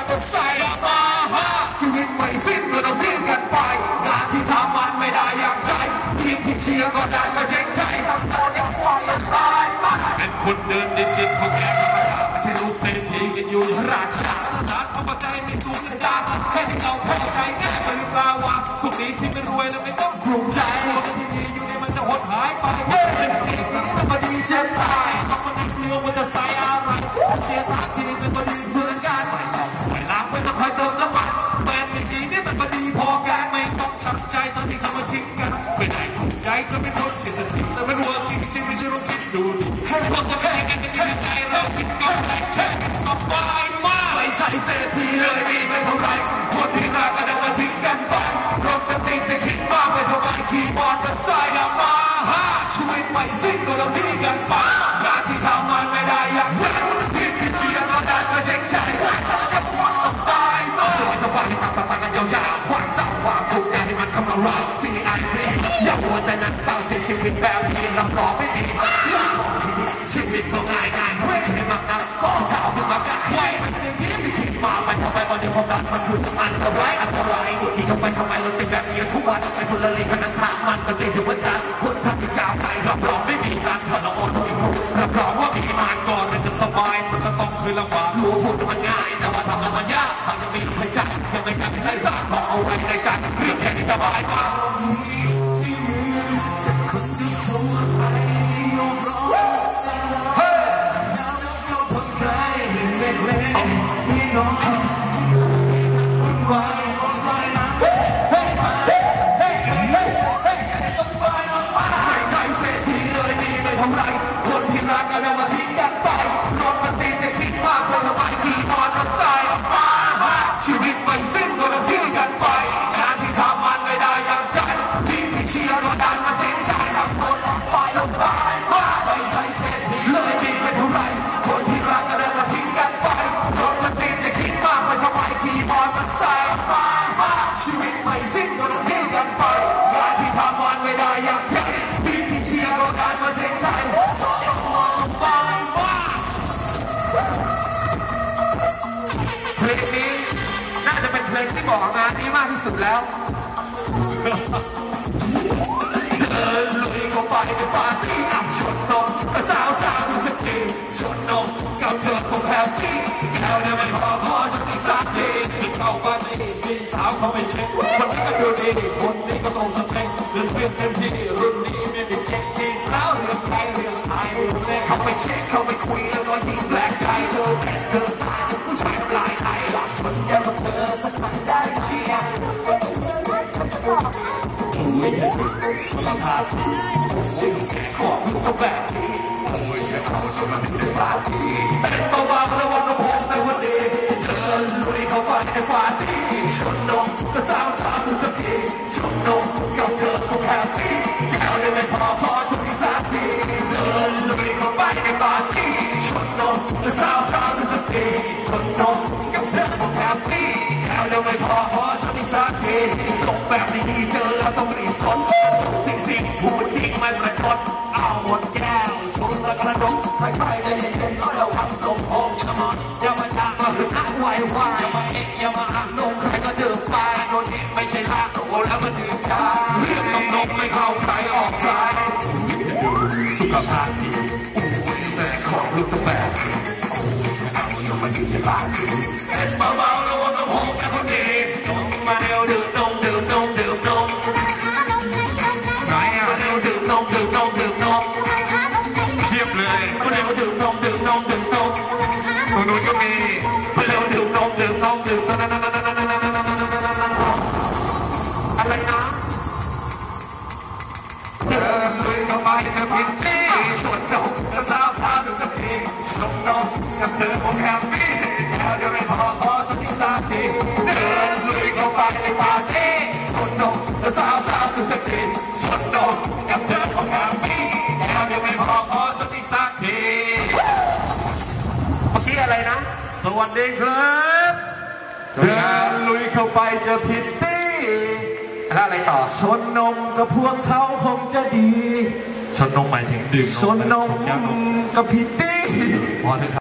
จะใส่มาชีวิตไม่สิ้นก็ต้องทิ้งกันไปงานที่ทำมันไม่ได้อย่างใจทีมที่เชียร์ก็ได้มาเจ๊งใจทั้งตัวยังความสุดท้ายมาเป็นคนเดินดินเขาแก่ธรรมดาไม่ใช่ลูกเศรษฐีกินอยู่ราชาฐานเอาใจไม่สูงดาแค่ที่เราพอใจแน่หรือเปล่าวะสุขดีที่ไม่รวยแล้วไม่ต้องกลุ้มใจที่มีอยู่ในมันจะหดหายไปเป็นที่สิ่งที่มันดีเช่นตายต้องมาเรื่องมันจะใส่อะไรเสียสารที่นี่เป็นพอดีเหมือนกันไม่ล้างไม่ต้องคอยเติมน้ำมันแม้ไม่ดีนี่มันพอดีพอกันไม่ต้องช้ำใจตอนที่เขามาทิ้งกันไม่ได้ถูกใจก็ไม่ทนเสียสติแต่ไม่รู้จริงจริงไม่ใช่รู้คิดดูให้พวกจะแพ้กันแค่ใจเราคิดก็ได้แค่ก็ไปมากไม่ใช่เศรษฐีเลยมีไม่เท่าไรคนที่รักก็ได้มาทิ้งกันไปรถกันติดจะคิดมากไม่เท่าไรขี่มอเตอร์ไซค์มาชีวิตไม่สิ้นก็ต้องทิ้งกันไปงานที่ทำมันไม่ได้อย่างใจทีมที่เชียร์ก็ได้มาเจ๊งใจจะปวดสบายมากสบายต่างกันยาวๆความเศร้าความทุกข์ให้มันเข้ามาเราที่ไอ้เพลงอย่ามัวแต่นั่งเศร้าเสียชีวิตแบบที่เราต่อไม่ดีชีวิตก็ง่ายไม่ให้มากนักก็เจ้าขึ้นมากันไว้มันยังคิดไม่คิดมาไปทำไมวันเดียวพอกันมันคืออันตรายที่ทำไมเราเป็นแบบนี้ทุกวันไปคนละเลนกันนั้นทางมันก็เต็มถึงวันจันทร์คนทำที่ก้าวไปรับรองไม่มีการถอดอ่อนที่ถูกรับรองว่ามีมานก่อนมันจะสบายมันก็ต้องคือลำบากรู้พูดมันง่ายแต่ว่าทำมันยากทำยังมีให้จัดยังไม่กันได้สักขอเอาไว้ในการเรื่องแค่นี้สบายกว่าคนที่รักก็จะมาทิ้งกันไปรถมันติดจะคิดมากเพื่อระบายที่มอเตอร์ไซค์มาชีวิตไม่สิ้นก็ต้องทิ้งกันไปงานที่ทำมันไม่ได้อย่างใจทีมที่เชียร์ก็ดันมาเจ๊งใจทั้งคนไฟสบายมากไม่ใช่เศรษฐีเลยมีไม่เท่าไรคนที่รักก็จะมาทิ้งกันไปรถมันติดจะคิดมากเพื่อระบายที่มอเตอร์ไซค์มาชีวิตไม่สิ้นก็ต้องทิ้งกันไปงานที่ทำมันไม่ได้อย่างใจทีมที่เชียร์ก็ดันมาเจ๊งใจเพลงนี้น่าจะเป็นเพลงที่บอกงานนี้มากที่สุดแล้วเดินลุยเข้าไปในปาร์ตี้ชนนมสาวดูสักทีชนนมกับเธอคงแฮปปี้แค่ได้ไม่พอฉันอีกสักทีเข้าบ้านไม่ดีมีสาวเขาไม่เช็คคนนี้ก็ดูดีคนนี้ก็ตรงสเปคเดินเพื่อนเต็มที่รุ่นนี้ไม่ได้เช็คทีสาวเรื่องใครเรื่องไอ้เรื่องแม่เขาไปเช็คเขาไปคุยแล้วก็ยิ่งแปลกใจเธอแอบเดินตายผู้ชายทำลายไทยชนเดียวกับเธอสักครั้งได้ไหมไม่ใช่สุขภาพดีสิ่งของก็แบบนี้ไม่ใช่เขาจะมาเป็นปาร์ตี้เป็นเบาๆระวังกระโปงในวันดีเดินลุยเข้าไปในปาร์ตี้ชนนมก็สาวดูสักทีชนนมกับเธอคงแฮปปี้แค่ได้ไม่พอชนอีกสักทีเดินลุยเข้าไปในปาร์ตี้ชนนมก็สาวดูสักทีชนนมกับเธอคงแฮปปี้แค่ได้ไม่พอชนอีกสักทีตกแบบนี้เจอแล้วต้องรีบสนสิ่งพูดจริงไม่ประชดเอาหมดแก้วชนแล้วกระดกไม่ใครได้เย็นๆก็ระวังลมโพงอย่ามาด่ามาคืออักไว้ว่าอย่ามาเอ็กอย่ามาอักนมใครก็ดื่มไปโดนทิ้งไม่ใช่ลากโอ้แล้วมันดื่มชาเรื่องนมไม่เข้าใครออกใครจะดูสุขภาพดีแต่ของลูกสแปดเอาอย่ามาดื่มในบ้านเป็นเบาๆระวังลมโพงนะคนดีนมมาเร็วดื่มนมเทียบเลยคนเดียวดื่มนมหนูก็มีคนเดียวดื่มนมอะไรนะเดินลุยเข้าไปเธอผิดที่ชวนนมแล้วสาวดูสักทีชมนมกับเธอคงแฮปปี้แค่เดียวไม่พอชมอีกสักทีเดินลุยเข้าไปในปาร์ตี้ชวนนมแล้วสาวดูสักทีชวนนมกับเธอคงแฮปปี้แค่เดียวไม่พอชมอีกสักทีเมื่อกี้อะไรนะสวัสดีครับเดินลุยเข้าไปเจอพิตตี้แล้วอะไรต่อชนนมกับพวกเขาคงจะดีชนนมหมายถึงดื่มชนนมกับพิตตี้พอเถอะครับ